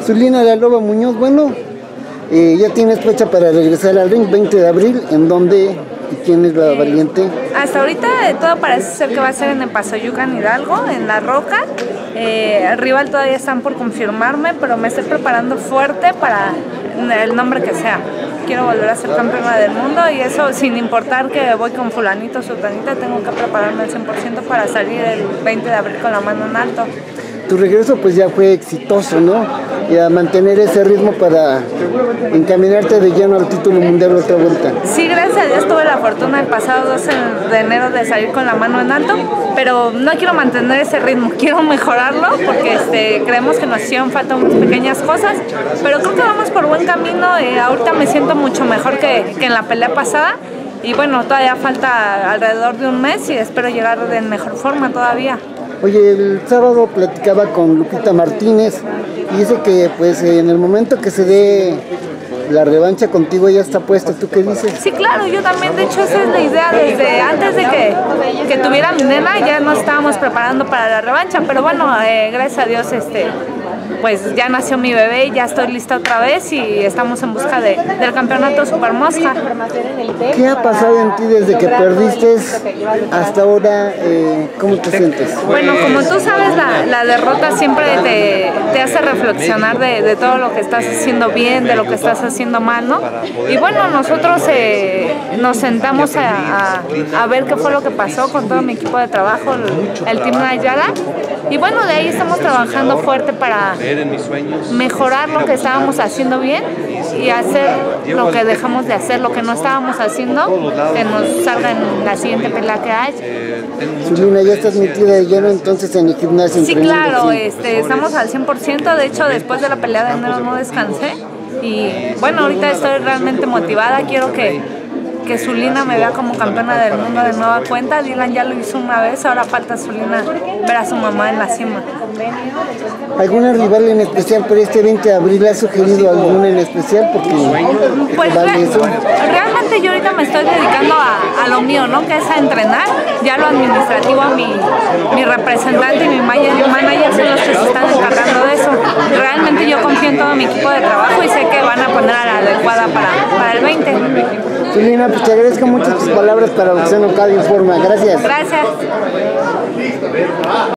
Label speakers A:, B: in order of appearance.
A: Zulina La Loba Muñoz, bueno, ya tienes fecha para regresar al ring, 20 de abril, ¿en dónde y quién es la valiente?
B: Hasta ahorita todo parece ser que va a ser en el Pasoyucan Hidalgo, en La Roca. El rival todavía están por confirmarme, pero me estoy preparando fuerte para el nombre que sea. Quiero volver a ser campeona del mundo y eso sin importar que voy con fulanito o sultanita, tengo que prepararme al 100% para salir el 20 de abril con la mano en alto.
A: Tu regreso pues ya fue exitoso, ¿no? Y a mantener ese ritmo para encaminarte de lleno al título mundial otra vuelta.
B: Sí, gracias a Dios tuve la fortuna el pasado 12 de enero de salir con la mano en alto, pero no quiero mantener ese ritmo, quiero mejorarlo porque creemos que nos hicieron falta unas pequeñas cosas, pero creo que vamos por buen camino. Ahorita me siento mucho mejor que en la pelea pasada y bueno, todavía falta alrededor de un mes y espero llegar en mejor forma todavía.
A: Oye, el sábado platicaba con Lupita Martínez y dice que pues en el momento que se dé la revancha contigo ya está puesta. ¿Tú qué dices?
B: Sí, claro, yo también, de hecho esa es la idea, desde antes de que tuviera mi nena ya nos estábamos preparando para la revancha, pero bueno, gracias a Dios pues ya nació mi bebé y ya estoy lista otra vez y estamos en busca del campeonato Super Mosca.
A: ¿Qué ha pasado en ti desde que perdiste hasta ahora? ¿Cómo te sientes?
B: Bueno, como tú sabes, la derrota siempre te hace reflexionar de todo lo que estás haciendo bien, de lo que estás haciendo mal, ¿no? Y bueno, nosotros nos sentamos a ver qué fue lo que pasó con todo mi equipo de trabajo, el Team Nayara, y bueno, de ahí estamos trabajando fuerte para mejorar lo que estábamos haciendo bien y hacer lo que dejamos de hacer, lo que no estábamos haciendo, que nos salga en la siguiente pelea que hay.
A: Zulina, ¿ya estás metida de lleno entonces en el gimnasio?
B: Sí, claro, estamos al 100%, de hecho después de la pelea de enero no descansé y bueno, ahorita estoy realmente motivada, quiero que Zulina me vea como campeona del mundo de nueva cuenta. Dylan ya lo hizo una vez, ahora falta Zulina ver a su mamá en la cima.
A: ¿Alguna rival en especial para este 20 de abril? ¿Ha sugerido alguna en especial? Porque
B: pues realmente yo ahorita me estoy dedicando a lo mío, ¿no? Que es a entrenar. Ya lo administrativo, mi representante y mi manager son los que se están encargando de eso. Realmente yo confío en todo mi equipo de trabajo y sé que van a poner a la adecuada para el 20.
A: Zulina, pues te agradezco mucho tus palabras para Boxeo Local Informa. Gracias.
B: Gracias.